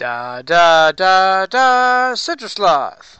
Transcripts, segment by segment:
Da da da da, Citrus Sloth.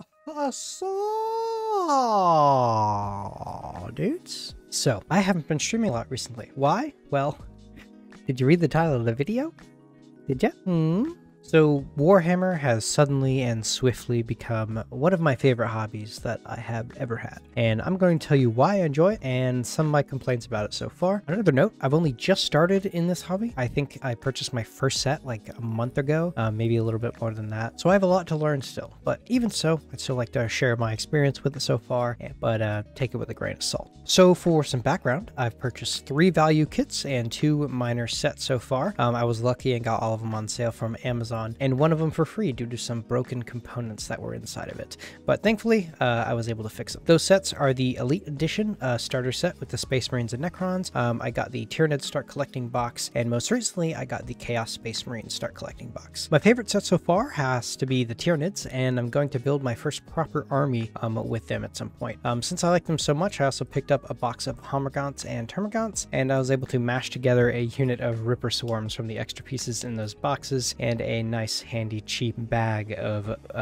So, dudes. So, I haven't been streaming a lot recently. Why? Well, did you read the title of the video? Did ya? So, Warhammer has suddenly and swiftly become one of my favorite hobbies that I have ever had. And I'm going to tell you why I enjoy it and some of my complaints about it so far. On another note, I've only just started in this hobby. I think I purchased my first set like a month ago, maybe a little bit more than that. So I have a lot to learn still. But even so, I'd still like to share my experience with it so far, but take it with a grain of salt. So for some background, I've purchased 3 value kits and 2 minor sets so far. I was lucky and got all of them on sale from Amazon, and one of them for free due to some broken components that were inside of it. But thankfully, I was able to fix them. Those sets are the Elite Edition starter set with the Space Marines and Necrons. I got the Tyranids Start Collecting box, and most recently, I got the Chaos Space Marines Start Collecting box. My favorite set so far has to be the Tyranids, and I'm going to build my first proper army with them at some point. Since I like them so much, I also picked up a box of Hommergaunts and Termagants, and I was able to mash together a unit of Ripper Swarms from the extra pieces in those boxes, and a nice handy cheap bag of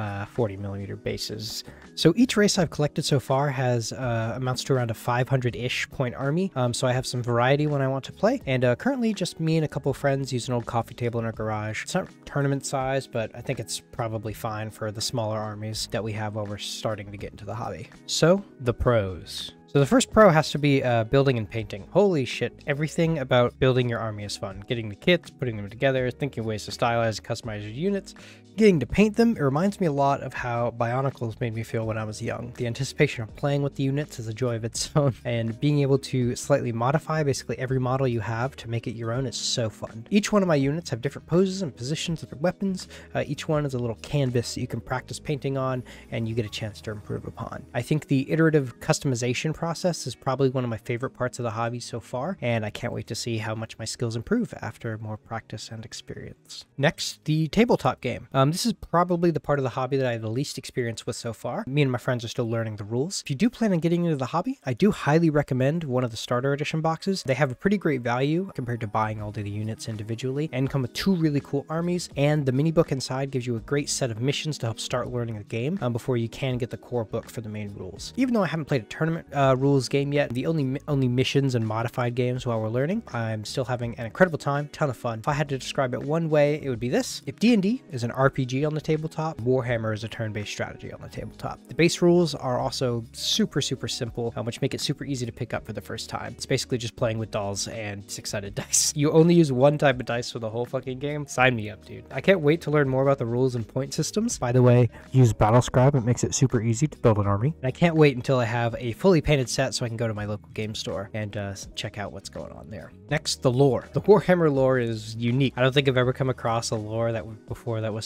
40mm bases. So each race I've collected so far has amounts to around a 500-ish point army, so I have some variety when I want to play, and currently just me and a couple of friends use an old coffee table in our garage. It's not tournament size, but I think it's probably fine for the smaller armies that we have while we're starting to get into the hobby. So, the pros. So the first pro has to be building and painting. Holy shit, everything about building your army is fun. Getting the kits, putting them together, thinking of ways to stylize and customize your units, getting to paint them. It reminds me a lot of how Bionicles made me feel when I was young. The anticipation of playing with the units is a joy of its own, and being able to slightly modify basically every model you have to make it your own is so fun. Each one of my units have different poses and positions of their weapons. Each one is a little canvas that you can practice painting on, and you get a chance to improve upon. I think the iterative customization process is probably one of my favorite parts of the hobby so far, and I can't wait to see how much my skills improve after more practice and experience. Next, the tabletop game. This is probably the part of the hobby that I have the least experience with so far. Me and my friends are still learning the rules. If you do plan on getting into the hobby, I do highly recommend one of the starter edition boxes. They have a pretty great value compared to buying all of the units individually, and come with 2 really cool armies, and the mini book inside gives you a great set of missions to help start learning the game before you can get the core book for the main rules. Even though I haven't played a tournament rules game yet, the only missions and modified games while we're learning, I'm still having an incredible time, ton of fun. If I had to describe it one way, it would be this: if D&D is an RPG on the tabletop, Warhammer is a turn-based strategy on the tabletop. The base rules are also super simple, which make it super easy to pick up for the first time. It's basically just playing with dolls and 6-sided dice. You only use one type of dice for the whole fucking game. Sign me up, dude. I can't wait to learn more about the rules and point systems. By the way, use Battlescribe. It makes it super easy to build an army. And I can't wait until I have a fully painted set so I can go to my local game store and check out what's going on there. Next, the lore. The Warhammer lore is unique. I don't think I've ever come across a lore that was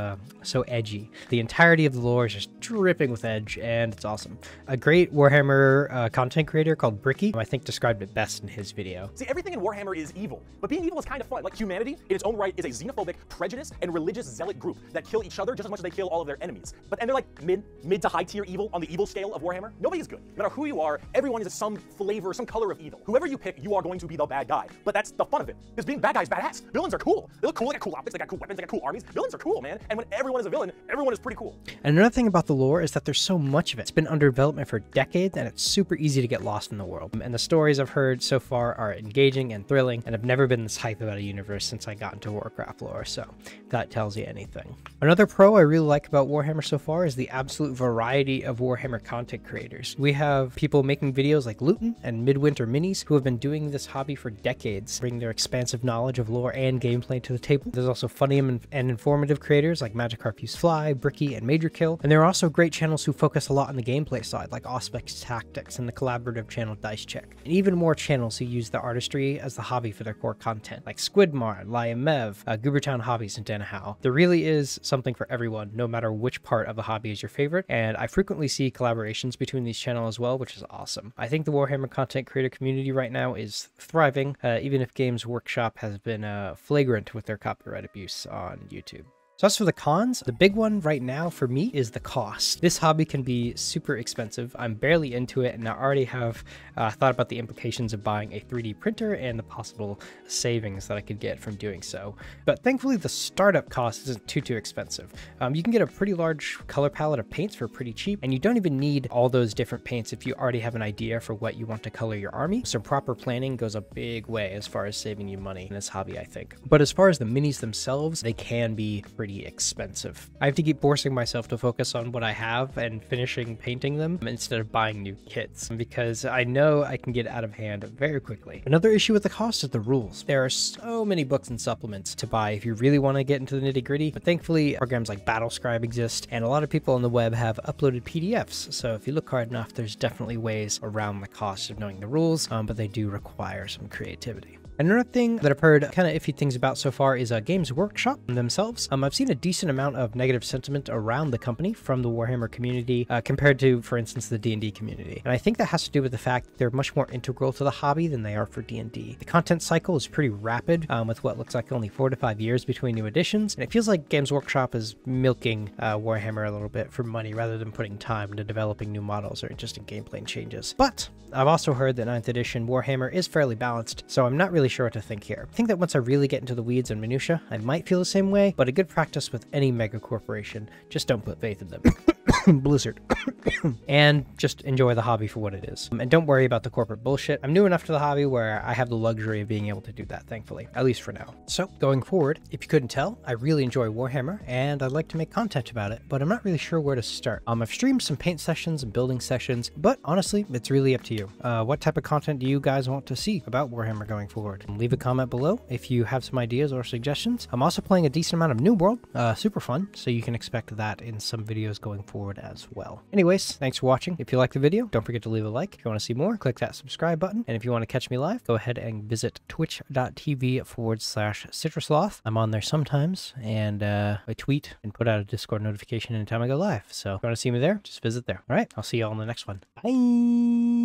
so edgy. The entirety of the lore is just dripping with edge, and it's awesome. A great Warhammer content creator called Bricky, I think, described it best in his video. See, everything in Warhammer is evil, but being evil is kind of fun. Like, humanity, in its own right, is a xenophobic, prejudiced, and religious zealot group that kill each other just as much as they kill all of their enemies. And they're like mid to high tier evil on the evil scale of Warhammer. Nobody is good. No matter who you are, everyone is some flavor, some color of evil. Whoever you pick, you are going to be the bad guy. But that's the fun of it, because being bad guy is badass. Villains are cool. They look cool, they got cool optics, they got cool weapons, they got cool armies. Villains are cool, man. And when everyone is a villain, everyone is pretty cool. And another thing about the lore is that there's so much of it. It's been under development for decades, and it's super easy to get lost in the world. And the stories I've heard so far are engaging and thrilling, and I've never been this hype about a universe since I got into Warcraft lore, so that tells you anything. Another pro I really like about Warhammer so far is the absolute variety of Warhammer content creators. We have people making videos like Luton and Midwinter Minis who have been doing this hobby for decades, bring their expansive knowledge of lore and gameplay to the table. There's also funny and informative creators like Magikarp Use Fly, Bricky, and Major Kill, and there are also great channels who focus a lot on the gameplay side, like Auspex Tactics and the collaborative channel Dice Check, and even more channels who use the artistry as the hobby for their core content, like Squidmar, Liam Mev, Goobertown Hobbies, and Danahow. There really is something for everyone, no matter which part of the hobby is your favorite, and I frequently see collaborations between these channels as well, which is awesome. I think the Warhammer content creator community right now is thriving, even if Games Workshop has been flagrant with their copyright abuse on YouTube. So as for the cons, the big one right now for me is the cost. This hobby can be super expensive. I'm barely into it, and I already have thought about the implications of buying a 3D printer and the possible savings that I could get from doing so. But thankfully, the startup cost isn't too expensive. You can get a pretty large color palette of paints for pretty cheap, and you don't even need all those different paints if you already have an idea for what you want to color your army. So proper planning goes a big way as far as saving you money in this hobby, I think. But as far as the minis themselves, they can be pretty expensive. I have to keep forcing myself to focus on what I have and finishing painting them instead of buying new kits, because I know I can get out of hand very quickly. Another issue with the cost is the rules. There are so many books and supplements to buy if you really want to get into the nitty-gritty, but thankfully programs like Battlescribe exist, and a lot of people on the web have uploaded PDFs, so if you look hard enough, there's definitely ways around the cost of knowing the rules, but they do require some creativity. Another thing that I've heard kind of iffy things about so far is Games Workshop themselves. I've seen a decent amount of negative sentiment around the company from the Warhammer community compared to, for instance, the D&D community. And I think that has to do with the fact that they're much more integral to the hobby than they are for D&D. The content cycle is pretty rapid with what looks like only 4 to 5 years between new editions. And it feels like Games Workshop is milking Warhammer a little bit for money rather than putting time into developing new models or interesting gameplay changes. But I've also heard that 9th edition Warhammer is fairly balanced, so I'm not really sure what to think here. I think that once I really get into the weeds and minutia, I might feel the same way, but a good practice with any mega corporation, just don't put faith in them. Blizzard. And just enjoy the hobby for what it is. And don't worry about the corporate bullshit. I'm new enough to the hobby where I have the luxury of being able to do that, thankfully, at least for now. So going forward, if you couldn't tell, I really enjoy Warhammer and I'd like to make content about it, but I'm not really sure where to start. I've streamed some paint sessions and building sessions, but honestly, it's really up to you. What type of content do you guys want to see about Warhammer going forward? Leave a comment below if you have some ideas or suggestions. I'm also playing a decent amount of New World, super fun, so you can expect that in some videos going forward as well. Anyways, thanks for watching. If you liked the video, don't forget to leave a like. If you want to see more, click that subscribe button. And if you want to catch me live, go ahead and visit twitch.tv/CitrusLoth. I'm on there sometimes, and I tweet and put out a Discord notification anytime I go live. So if you want to see me there, just visit there. All right, I'll see you all in the next one. Bye!